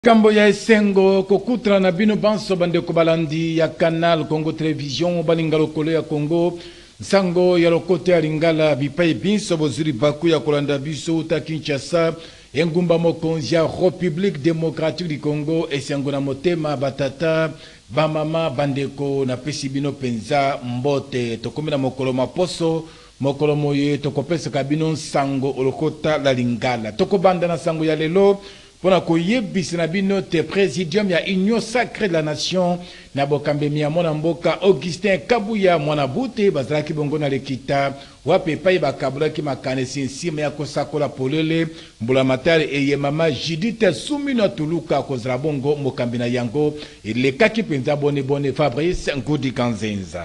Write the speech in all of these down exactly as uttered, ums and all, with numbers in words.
Kambo ya esengo kokutra na bino banso bande kobalandi ya Canal Congo Television balingalo kolo ya Congo nsango ya lokote ya lingala bipai binso bozuri baku ya kolanda biso uta Kinshasa engumba mokonzi ya République démocratique du Congo esengo na motema batata bamama bandeko na pesi bino penza mbote tokomela mokolo maposo mokolo moye tokopesa kabino nsango olokota la lingala tokobanda na sango ya lelo Pona koyebisi na bino te présidium ya Union Sacrée de la Nation na bokambemi ya mwana mboka Augustin Kabuya mwana bute bazalaki bongo na lekita wape pai bakabulaki makanisi nsima ya kosakola polele mbula matari eye mama Judith Sumino Tuluka kozala bongo mokambi na yango elekaki penza bone bone Fabrice Ngudi Kanzenza.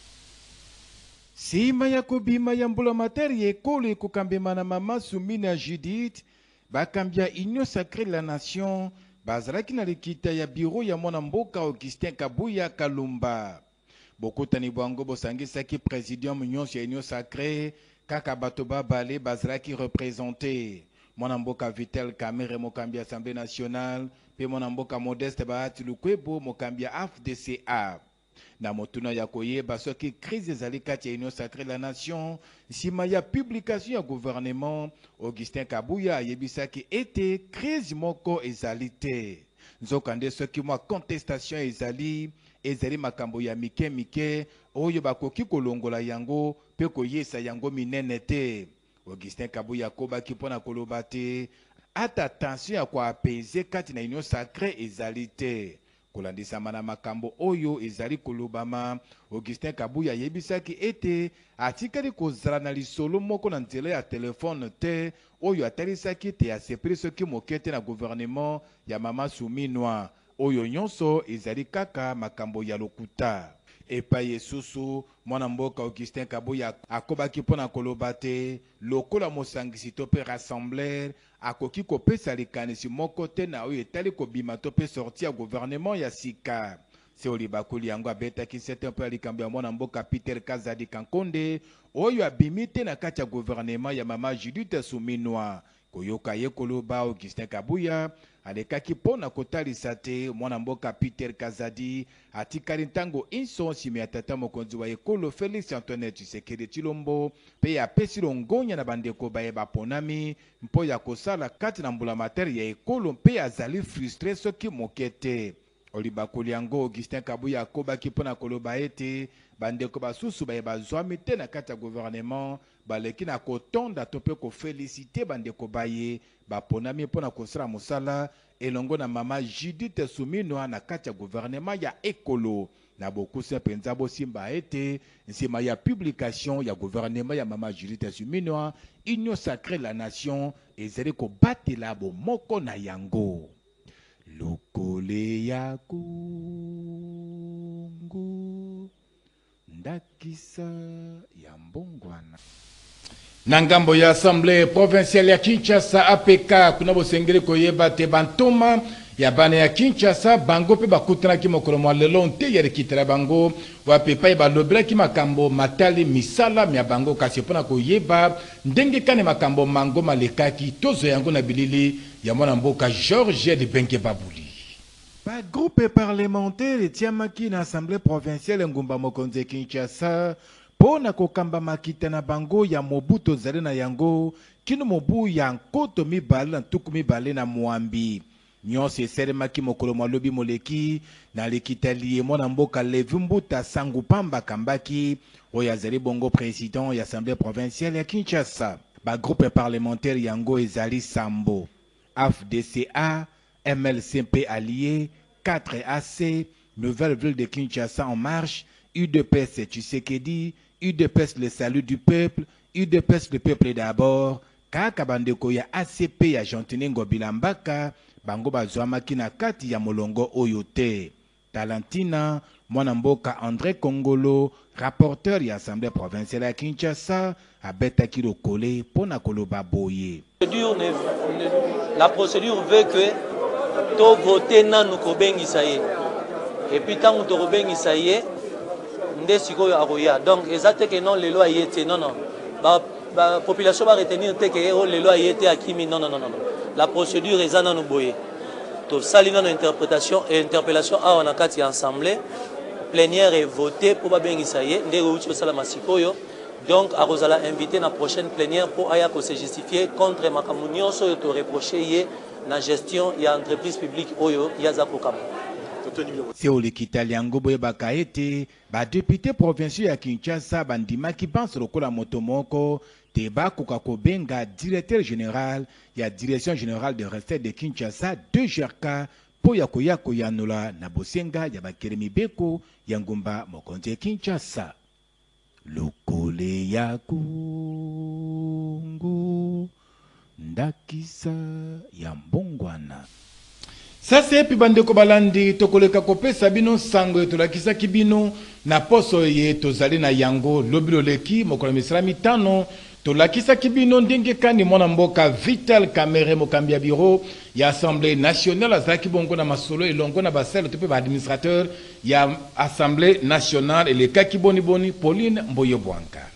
Sima ya kobima ya mbula matari ekolo ekokambema na mama Sumina Judith bakambia Union Sacrée de la Nation bazalaki na likita ya bureau ya mwana mboka Augustin Kabuya Kalumba bokutani bwango bosangisaki présidium nyonso ya Union Sacrée kaka bato babale bazalaki représenté mwana mboka Vitel Kamere mokambi Assemblée nationale pe mwana mboka Modeste Bahati Lukwebo mokambi A F D C A na motuna ya koyeba soki crise ezali kati ya Union Sacrée de la Nation sima ya publication ya gouvernement Augustin Kabuya ayebisaki ete crise moko ezali te nzokande soki mwa contestation ezali ezali makambo ya mike mike oyo bakoki kolongola yango pe koyesa yango minene te Augustin Kabuya akobaki mpona koloba te ata tension ya koapaize kati na Union Sacrée ezali te kolandisa mana makambo oyo ezali kolobama Augustin Kabuya yebisaki ete atikali kozala na lisolo moko na nzela ya telefone te oyo atalisaki te asepeli soki mokete na gouvernement ya mama Suminwa oyo nyonso ezali kaka makambo ya lokuta epai esusu mwana mboka Augustin Kabuya akobaki mpona koloba te lokola mosangisi to pe rassembler akoki kopesa likanisi moko te na oyo etali kobima to pe sorti ya gouvernement ya sika se olibakuli yango abetaki sete mpe ya likambo ya mwana mboka Peter Kazadi Kankonde oyo abimi te na kati ya gouvernement ya mama Judith Suminwa koyoka ye koloba Augustin Kabuya alekaki mpona kotalisa te mwana mboka Peter Kazadi atikali ntango inso nsima ya tata mokonzi wa ekolo Félix Antoine Tshisekedi Tshilombo pe apesi longonya na bandeko baye baponami mpo ya kosala kati na mbula materi ya ekolo mpe azali frustre soki moke te olibakoli yango Augustin Kabuya akobaki mpona koloba ete bandeko basusu baye bazwami te na kati ya gouvernement baleki na kotonda to mpe kofelicite bandeko baye baponami mpona kosala mosala elongo na mama Judith Suminwa na kati ya gouvernement ya ekolo na bokuse penza bosimba ete nsima ya publication ya gouvernement ya mama Judith Suminwa Union Sacrée de la Nation ezali kobatela bomoko na yango lokole ya kungu ndakisa ya mbongwana na ngambo ya Assemblée provinciale ya Kinshasa A P K kuna bosengeli koyeba te bantoma ya bana ya Kinshasa bango pe bakutanaki mokolo mwa lelo nte ya likitela bango wapepai balobelaki makambo matali misala mya bango kasi mpona koyeba ndenge kane makambo mango malekaki tozo yango na bilili ya mwana mboka Georges de Benke Babuli. Ba groupe parlementaire etiamaki na Assemblée provinciale ngumba mokonzi Kinshasa pona kokamba makita na bango ya mobuto zale na yango kino mobu ya nkoto mibale na tuku mibale na mwambi nyonso eselemaki mokolo malobi moleki na likita liye mwana mboka Levi Mbuta Sangu Pamba kambaki oyo azali bongo président ya Assemblée provinciale ya Kinshasa ba groupe parlementaire yango ezali Sambo A F D C A M L C P allié quatre A C Nouvelle Ville de Kinshasa en marche U D P S Tshisekedi U D P S le salut du peuple U D P S le peuple d'abord kaka bandeko ya A C P ya Jantiningo Bilambaka bango bazwamaki na kati ya molongo oyo te Talentina mwana mboka André Kongolo rapporteur ya Assemblée provinciale ya Kinshasa abetaki lokole pona koloba boye la procédure veut que to voter nanu kobengisa ye et puis tant to kobengisa ye nde sikoyo akoya donc ezate que non les lois yete non non ba, ba population va retenir te que oh les lois yete akimi non non non non la procédure ezana no boye tosali nano interprétation et interpellation awa na kati ya assemblée plénière et voté pour babengisa ye ndenge uti osala masikoyo. Donc akozala invité na prochaine plénière pour aya ko se justifier contre makambo nyonso oyo to reprocher ye na gestion ya entreprise publique oyo yaza kokamba. C'est au Likitali yango boye bakaete ba député provincial ya Kinshasa bandima ki pense lokola moto moko te bakoka kobenga directeur général ya direction générale de recettes de Kinshasa de G R K po ya koya koyanola na bosenga ya bakere mibeko ya ngumba mokonzi ya Kinshasa. Lokole ya kungu ndakisa ya mbongwana. Sasa epi bandeko balandi tokoleka kopesa bino sango tolakisa kibino na poso ye tozali na yango lobilo leki mokolo misala mitano tolakisa kibino ndenge kani mwana mboka Vital Kamerhe mokambi ya biro ya Assemblée nationale azalaki bongo na masolo elongo na basele to pe ba administrateur ya Assemblée nationale elekaki boni boni Pauline Mboyo Bwanka.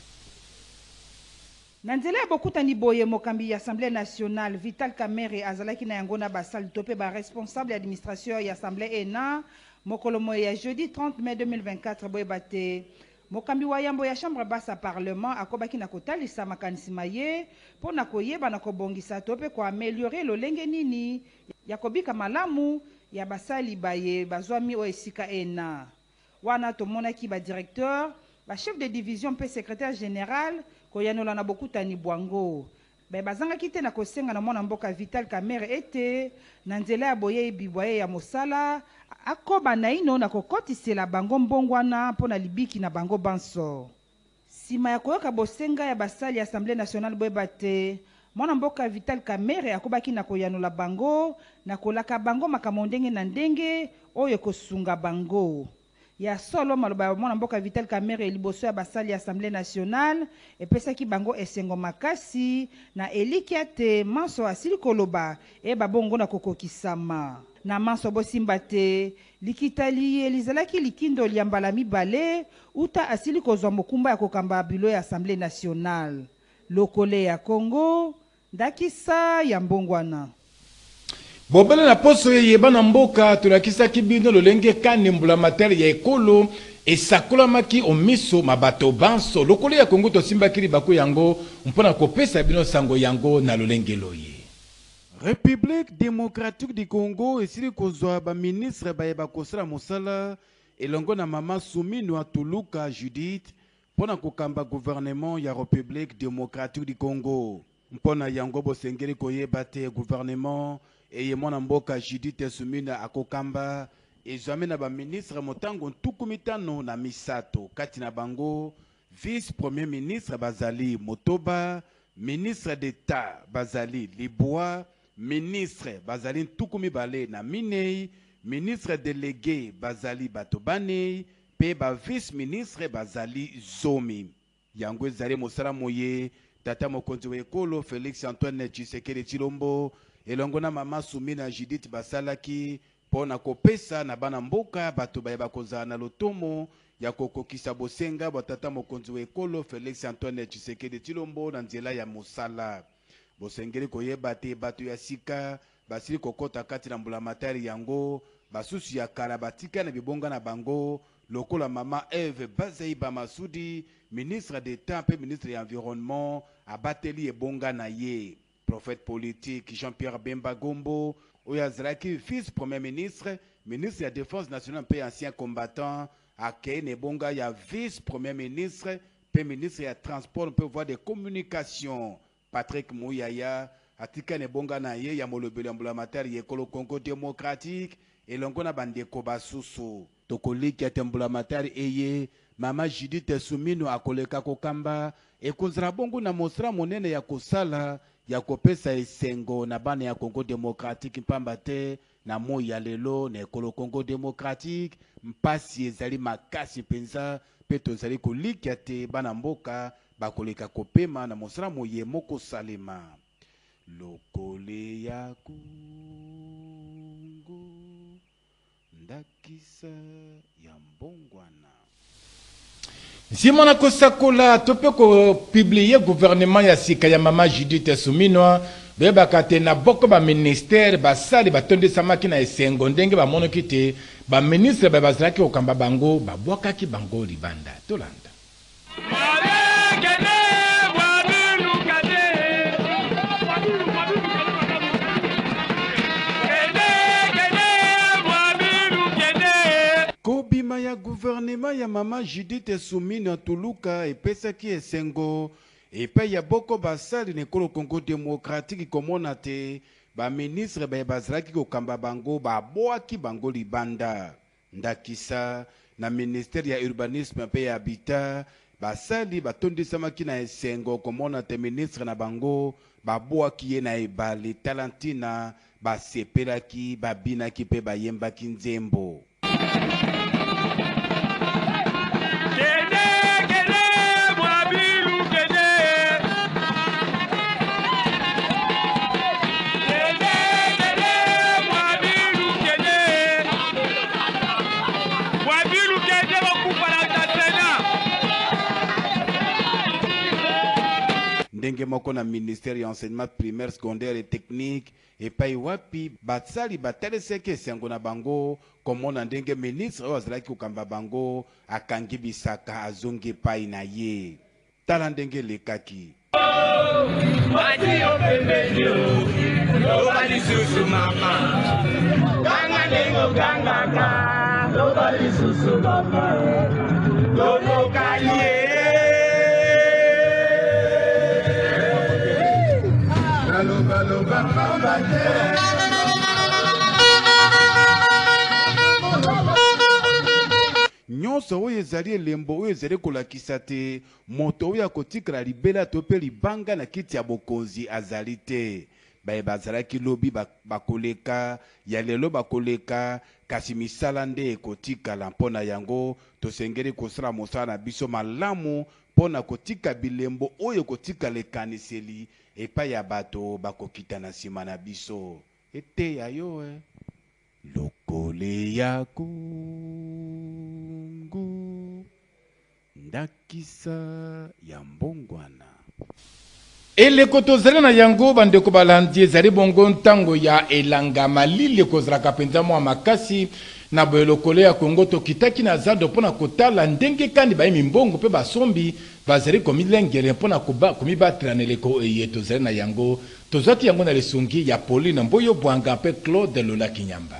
Nanzela bokutani boye mokambi ya Assemblée nationale Vital Kamerhe azalaki na yango na basali tope ba responsable administration ya Assemblée E N A mokolo moye ya jeudi trente mai deux mille vingt-quatre boye bate mokambi wa yambo ya chambre basse parlement akobaki na kotalisa makanisi maye pona koyeba na kobongisa tope ko améliorer lolenge nini ya kobika malamu ya basali baye bazwami o esika E N A wana tomonaki ba directeur ba chef de division pe secrétaire général koyanola na bokutani bwango be bazanga kite na kosenga na mwana mboka Vital Kamerhe ete na nzela ya boye bibwaye ya mosala akoba na ino na kokotisela bango mbongwana pona libiki na bango banso sima ya koyoka bosenga ya basali ya Assemblée nationale boye bate mwana mboka Vital Kamerhe akobaki na koyanola bango na kolaka bango makambo ndenge na ndenge oyo kosunga bango ya solo maloba mwana mboka Vital Kamerhe liboso ya basali ya Assemblée nationale epesaki bango esengo makasi na elikia te manso asili koloba e babongo na kokokisama na manso bosimba te likitali elizalaki likindo liambala mibale uta asili kozwa mokumba ya kokamba bilo ya Assemblée nationale lokole ya Congo ndakisa ya mbongwana. Bobele na poso ye bana mboka tulakisa kibino lolenge kani mbula materi ya ekolo esakola maki omiso mabato banso lokole ya Kongo to simba kiri bako yango mpona kopesa bino sango yango na lolenge loye. République démocratique du Congo esili kozwa ba ministre baye bakosala mosala elongo na mama Soumino Atuluka Judith pona kokamba gouvernement ya République démocratique du Congo mpona yango bosengeli koyeba te gouvernement et mwana mboka Judith Soumino akokamba ezwami na ba ministre motango ntukumitano na misato kati na bango vice premier ministre bazali Motoba, ministre d'État bazali Liboa, ministre bazali ntukumibale na Minei, ministre délégué bazali Batobane pe ba vice ministre bazali Zomi. Yango ezali mosala moye tata mokonzi wa ekolo Félix Antoine Tshisekedi Tshilombo elongo na mama Soumino Judith basalaki pona kopesa na bana mboka bato baye bakozala na lotomo ya kokokisa bosenga batata mokonzi wa ekolo Félix Antoine Tshisekedi Tshilombo na nzela ya mosala bosengeli koyeba te bato ya sika basili kokota kati na mbula matari yango basusu ya kala batika na bibonga na bango lokola mama Eve Bazei Bamasudi ministre d'État pe ministre ya environnement abateli ebonga na ye. Prophète politique Jean-Pierre Bemba Gombo, Oyazraki, vice premier ministre, ministre de la Défense nationale, et ancien combattant, Akei Nebonga, il y a vice premier ministre, puis ministre de la Transport, on peut voir des communications. Patrick Mouyaya, Atika Nebonga Naye, il y a Molobeli Ambulamater, il y a Kolo Congo démocratique, et l'ongona Bande Kobasusu. Tokoli qui est Ambulamater, et Mama Judith Soumino Akoleka Kokamba, et Kozra Bongo na Mosra Monene ya Kosala, ya kopesa esengo na bana ya Congo démocratique mpamba te na mo ya lelo na ekolo Congo démocratique mpasi ezali makasi penza pe tozali kolikia te bana mboka bakoleka kopema na mosala moye moko salema lokole ya kungu ndakisa ya mbongwana. Simona Kosakola, tope ko publier gouvernement ya sika ya mama Judith Soumino, bebaka te na boko ba ministère basali batondesamaki na esengo ndenge bamonaki te baministre bazalaki kokamba bango babwakaki bango libanda. Tolanda. Kobima ya gouvernement ya mama Judith Soumine Tuluka epesaki esengo epai ya boko basali nekolo Congo démocratique komona te ba ministre ba bazalaki kokamba bango babwaki bango libanda. Ndakisa na ministère ya urbanisme pe ya habitat basali batondisamaki na esengo komona te ministre na bango babwaki ye na ebale talantina basepelaki babinaki pe bayembaki nzembo. Ndenge moko na ministère ya enseignement primaire, secondaire et technique epai wapi batsali bateleseke esengo na bango komona ndenge ministre oyo azalaki kokamba bango akangi bisaka azongi epai na ye. Tala ndenge lekaki. Nyonso oyo ezali elembo oyo ezali kolakisa te moto oyo akotikala libela to pe libanga na kiti ya bokonzi azali te. Baye bazalaki lobi bakoleka ya lelo bakoleka kasi misala nde ekotikala mpona yango tosengeli kosala mosala na biso malamu mpona kotika bilembo oyo kotika lekaniseli epai ya bato bakokita na nsima na biso. Ete ya yo eh. Lokole ya kungu ndakisa ya mbongwana. Eleko tozali na yango bandeko balandi ezali bongo ntango ya elanga malili kozalaka mpenza mwa makasi na boyelokolo ya Kongo tokitaki na zando mpona kotala ndenge kandi bayemi mbongo mpe basombi bazali komilengele mpona komibatela na eleko eye tozali na yango tozwaki yango na lisungi ya Pauline Mboyo Bwanga mpe Claude Lola Kinyamba.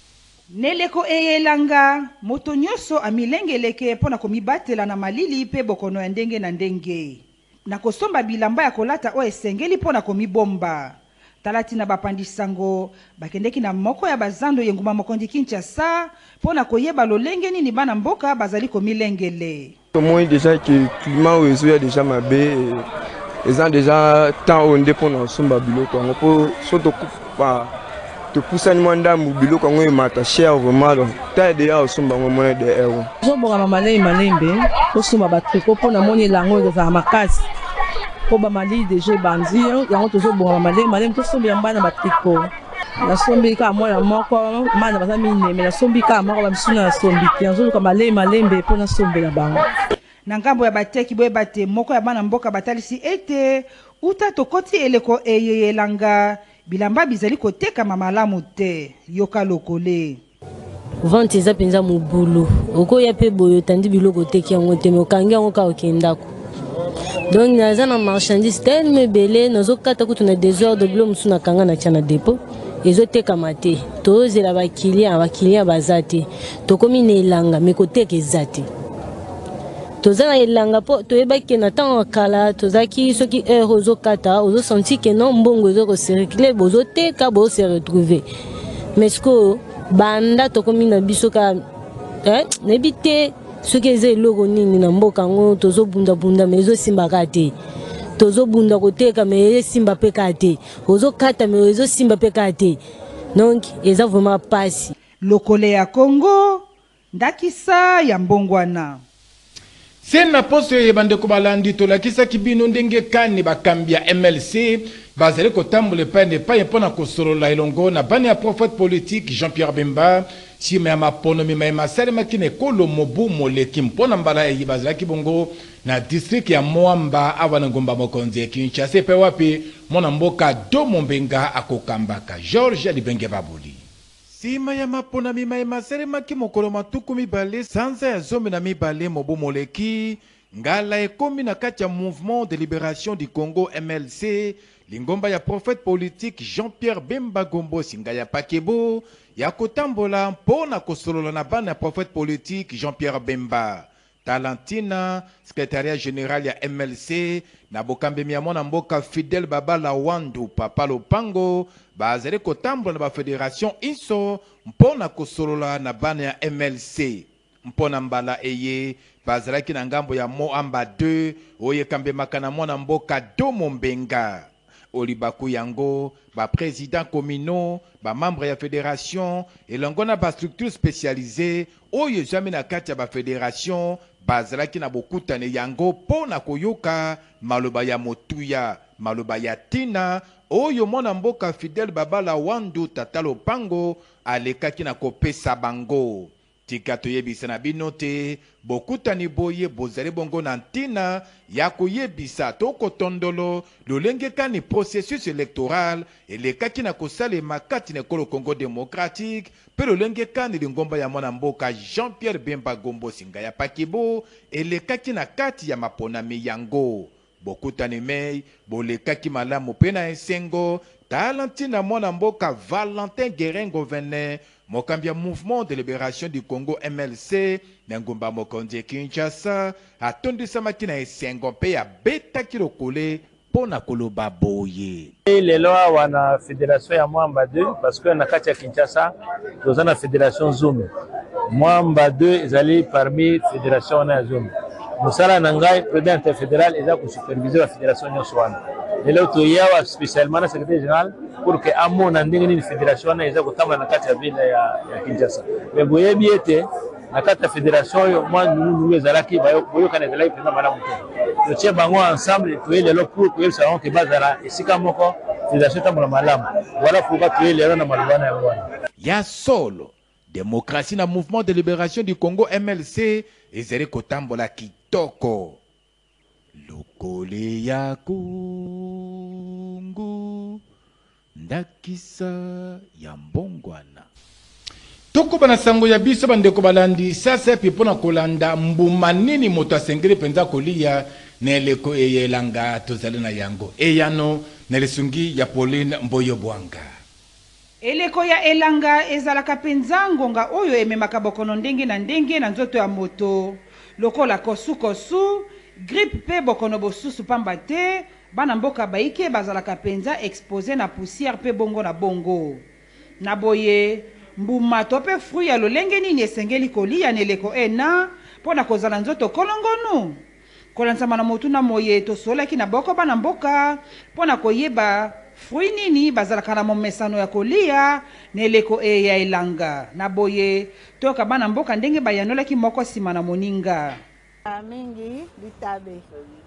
Neleko eyelanga moto nyonso amilengeleke mpona komibatela na malili mpe bokono ya ndenge na ndenge na kosomba bilamba ya kolata o esengeli mpona komibomba. Talati na bapandisango bakendeki na moko ya bazando yenguma mokondi Kinshasa mpona koyeba lolenge nini bana mboka bazali komilengele. Moi déjà que climat où est déjà mabé ils ont déjà temps on dépend na somba biloko ngo po soto pas te poussa ni mwanda mu biloko ngo mata cher vraiment donc ta déjà au somba ngo mona de euro zo bonga malai malembe ko somba ba triko pona moni lango za makasi ko ba mali déjà bandi yango tozo bonga malai malembe to somba ya bana ba triko na sombi ka moya moko mana baza mine me na sombi ka moko ba misuna na sombi yanzo ka malai malembe pona sombe la bango. Na ngambo ya bateki boye bate moko ya bana mboka batalisi ete uta tokoti eleko eyelanga bilamba bizali koteka mamalamu te yoka lokole. Vente eza penza mobulu okoya pe boyo tandi biloko teki yango te mokangi yango ka okendako. Donc naza na marchandise tel me belé nazo kata kutu na désordre bilo musuna kanga na tiana dépôt ezoteka mate tozela ba client ba client bazate tokomi na elanga mekoteka ezate. Tozana elanga po toyebaki na tango kala tozaki soki heure ozokata ozo senti que non mbongo ezoko circuler bozo teka bo se retrouver mais ce que banda tokomi na biso ka eh nebite soki eze logo nini na mboka ngo tozo bunda bunda mais ezo simba kate tozo bunda koteka mais simba pe kate ozo kata mais ezo simba pe kate donc eza vraiment pasi lokole ya Congo ndakisa ya mbongwana. sena poso ye bandeko balandi tolakisaki bino ndenge kani bakambi ya M L C bazali kotambola epai na epai mpona kosolola elongo na bana ya prophète politique Jean-Pierre Bemba nsima ya mapono mima esalemaki na ekolo mobu moleki mpona mbala eyi bazalaki bongo na district ya Moamba awa na ngomba mokonzi ya Kinshasa epai wapi mwana mboka Domo Mbenga akokambaka George Libenge Babuli. Sima ya mapona mima emasalemaki mokolo matuku mibale sanza ya zomi na mibale mobu moleki ngala ekomi na kati ya Mouvement de Libération du Congo M L C lingomba ya prophète politique Jean-Pierre Bemba Gombo singa ya pakebo ya kotambola mpona kosolola na bana ya prophète politique Jean-Pierre Bemba Talentina secrétariat général ya M L C na bokambemi ya mwana mboka Fidel Babala Wandu Papa Lopango bazali kotambola na ba fédération iso mpona kosolola na bana ya M L C mpona mbala eye bazalaki na ngambo ya Moamba deux oye kambemaka na mwana mboka Domo Mbenga Olibaku yango ba président communaux ba membre ya fédération elongo na ba structure spécialisée oyo jamais na kati ya ba fédération bazalaki na bokutane yango pona koyoka maloba ya motuya maloba ya tina oyo mwana mboka Fidel Babala Wandu Tata Lopango alekaki na kopesa bango. Tika toyebisa na bino te bokutani boye bozali bongo na ntina ya koyebisa toko tondolo lolenge kani processus électoral elekaki na kosalema kati na ekolo Congo démocratique pe lolenge kani lingomba ya mwana mboka Jean-Pierre Bemba Gombo singa ya pakibo elekaki na kati ya maponami yango bokutani mei bolekaki malamu pe na esengo talentina mwana mboka Valentin Guérin Gouverneur mokambia Mouvement de Libération du Congo M L C na ngomba mokonzi Kinshasa atondisamaki na esengo mpe ya betaki lokole pona koloba boye. Lelo wana fédération ya Moamba deux parce que na kati ya Kinshasa toza na fédération Zoom. Moamba deux ezali parmi fédération wana Zoom. Musala na ngai président interfédéral eza ko superviser la fédération nyonso wana. Lelo toyawa spécialement na secrétaire général pour que amona ndenge ni fédération wana eza kotamba na kati ya ville ya, ya Kinshasa. Mais boyebi ete na kati ya fédération yo mwa nunu ezalaki boyo kana ezalaki pena malamu te. To tie bango ensemble to lelo pour que ça on que bazala esika moko fédération tambola malamu. Voilà pourquoi to lelo na malubana ya wana. Ya solo démocratie na Mouvement de Libération du Congo M L C ezali kotambola kitoko. Lokole ya kungu ndakisa ya mbongwana toko bana sango ya biso bandeko balandi sasa pe pona kolanda mbuma nini moto asengeli penza kolia neleko eyelanga tozali na yango eyano nelesungi ya Pauline Mboyo Bwanga. Eleko ya elanga ezalaka penza ngonga oyo ememaka bokono ndenge na ndenge na nzoto ya moto lokola kosu kosu grippe pe bokono bosusu pamba te bana mboka baike bazalaka penza exposé na poussière pe bongo na bongo na boye mbuma to pe fruit ya lolenge nini esengeli kolia neleko ena pona kozala nzoto kolongonu kolansama na motu na moye tosolaki na boko bana mboka pona koyeba fruit nini bazalaka na momesano ya kolia neleko e ya elanga na boye toka bana mboka ndenge bayanolaki moko sima na moninga mingi bitabe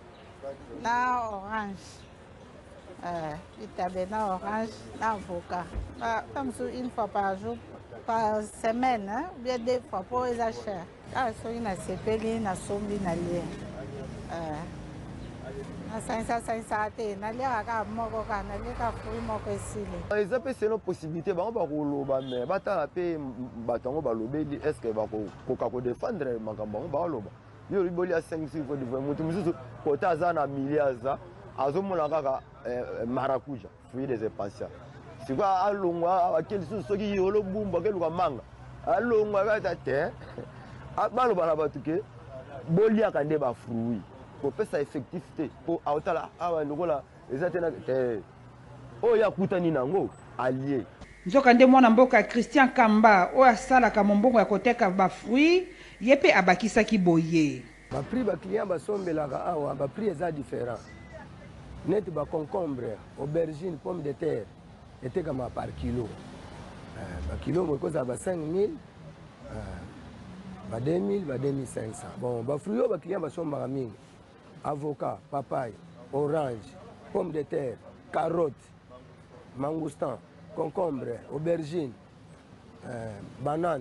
na orange euh, bitabe na orange na avocat comme ça une fois par jour par semaine hein, bien deux fois pour les achats ah soki na sepeli na sombi na lie euh na sansa sansa te na lie ka moko ka na lie ka fruit moko esili eza pe selo possibilité bango ba koloba mais batala pe batango balobeli est-ce que ba ko ko défendre makambo bango ba loba yo liboli ya cinq six fois de fois mutu mususu kota za na miliaza azomona kaka maracuja fruit des impatients sikwa alongwa akeli susu soki yolo bumba keluka manga alongwa kata te baloba na batuke bolia kande ba fruit pour pesa effectif te po autala awa lokola eza tena te oya kutani nango allié nzoka nde mwana mboka Christian Kamba oyo asalaka mombongo ya koteka ba fruit yepe abakisaki boye ba prix ba client basombelaka awa ba prix eza différent net ba concombre aubergine pomme de terre etekama par kilo ba kilo mo koza ba cinq mille ba deux mille, ba deux mille cinq cents. Bon, ba fruits ba client ba somba mingi. Avocat, papaye, orange, pomme de terre, carotte, mangoustan, concombre, aubergine, euh, banane,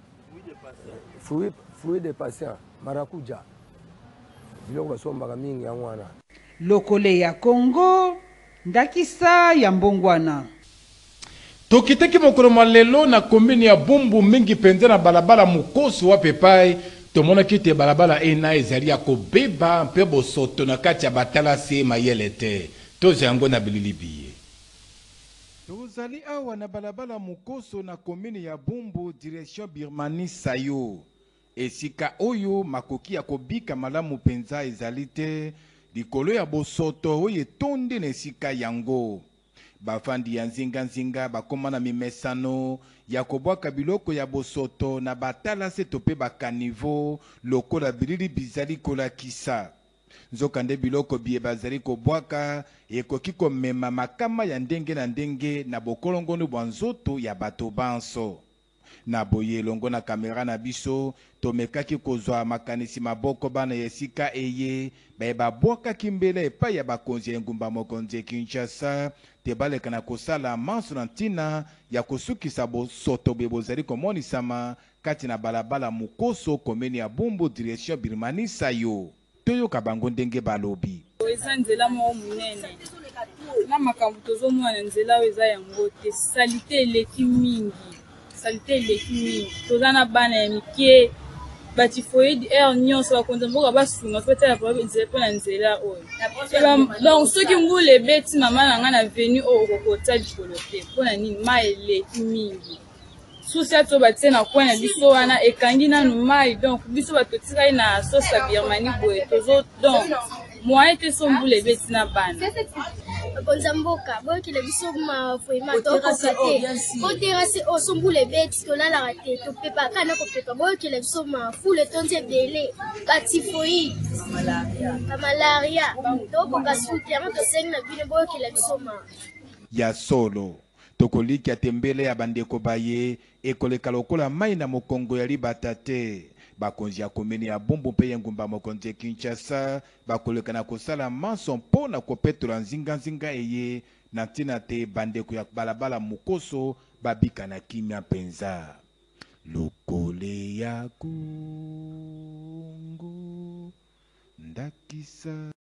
fruits, fruits de patient, maracuja. Biloko ba somba mingi ya wana. Lokole ya Congo, ndakisa ya mbongwana. Tokiteki mokolo malelo na kombini ya Bumbu mingi penza na balabala mukoso wa pepai. Tomona kite balabala ena ezali ya kobeba mpe bosoto na kati ya batala se mayele te. Tozi yango na bililibiye. Tozali awa na balabala mukoso na komini ya Bumbu direction Birmanie Sayo. Esika oyo makoki ya kobika malamu penza ezali te. Likolo ya bosoto oye tonde na esika yango. Bafandi ya nzinga nzinga bakoma na mimesano ya kobwaka biloko ya bosoto na batala se tope bakanivo lokola bilili bizali kolakisa. Nzokande biloko biye bazali kobwaka ekoki komema makama ya ndenge na ndenge na bokolongono bwa nzoto ya bato banso. Na boye longo na kamera na biso tomekaki kozwa makanisi maboko bana yesika eye baye babwaka kimbele epai ya bakonzi ya ngumba mokonzi Kinshasa te baleka na kosala manso na ntina ya kosukisa bosoto be bozali komonisama kati na balabala mukoso komeni ya Bumbu direction Birmanie Sayo. Toyoka bango ndenge balobi. Eza nzela mo munene na makambo tozomona nzela eza yango te salite eleki mingi. Salite eleki mingi tozana bana ya mike bati foyer di air nyonso bakonza mboka basunga pete ya problème nzela pona nzela oyo donc soki ngule ebeti mama na nga na venu oyo okokota likolo te mpona nini mai eleki mingi susi ato batie na coin na biso wana ekangi nanu mai donc biso bato tikali na sauce ya Birmanie boye tozo donc moyen te so mbula ebeti na bana Konza mboka boyo kile biso ma foima to kokate ko terrasse o sombule beti to la la te to pepa kana ko pepa boyo kile biso ma foule tonze dele katifoyi malaria malaria to ko kasuti ama to sengi na bino boyo kile biso ma ya solo tokoliki atembele ya bandeko baye ekoleka lokola mai na mokongo ya libata te. Bakonzi ya komini ya Bumbu mpe ngumba mokonzi Kinshasa bakoleka na kosala manso mpo na kopetola nzinga nzinga eye na ntina te bandeko ya balabala mukoso babika na kimia penza. Lokole ya Congo ndakisa